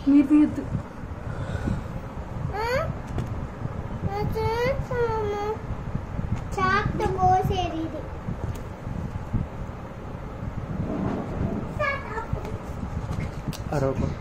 మీరు తీయద్దు. చాక్తో కోసేది ఇది. అరవకు.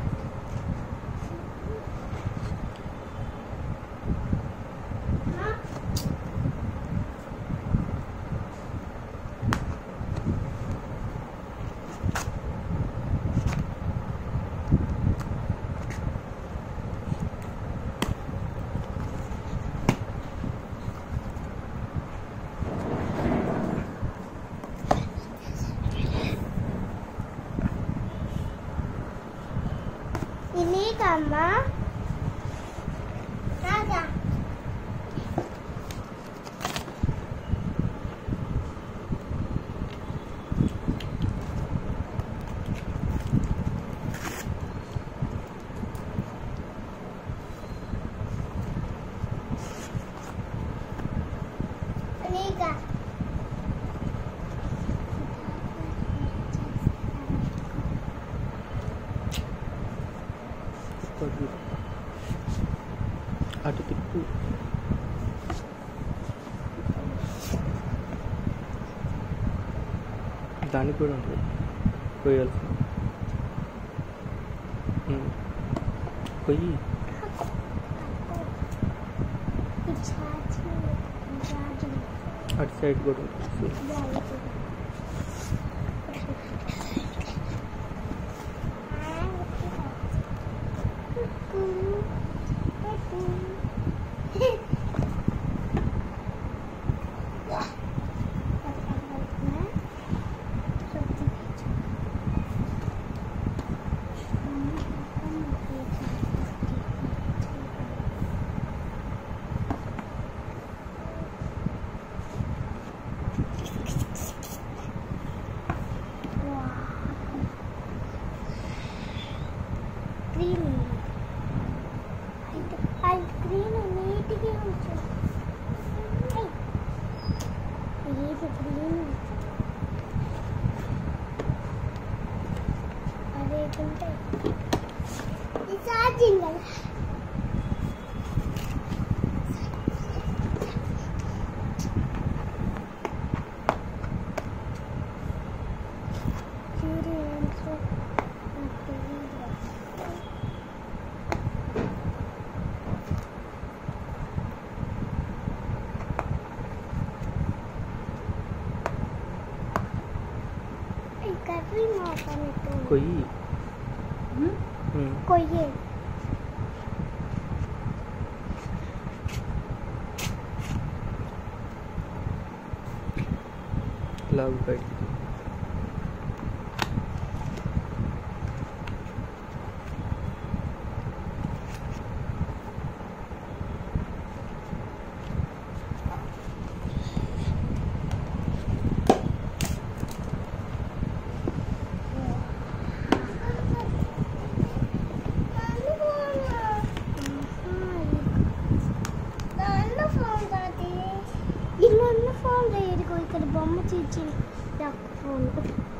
ini kama raga ini kak అటు తిప్పు. దానికి కూడా ఉంటుంది కొయ్యాల్సి. కొయ్యి. అటు సైడ్ కూడా ఉంటుంది. green నీట్గా ఉంచు. ఇది గ్రీన్ అదేకుంటే ఇది ఛార్జింగ్ కదా. కొయ్యి. కొయ్యే లాగు బయటికి. ఇల్లు ఫోన్ ఇక్కడ బొమ్మ చూచి ఫోన్